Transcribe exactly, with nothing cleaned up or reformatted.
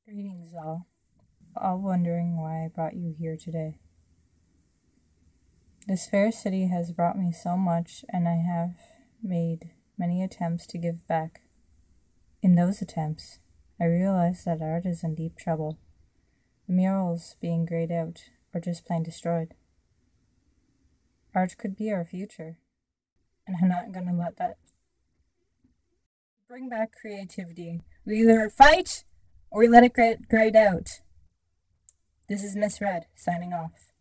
Greetings, all. All wondering why I brought you here today. This fair city has brought me so much, and I have made many attempts to give back. In those attempts, I realized that art is in deep trouble. The murals being grayed out or just plain destroyed. Art could be our future, and I'm not gonna let that bring back creativity. We either fight or we let it get grayed out. This is Miss Red, signing off.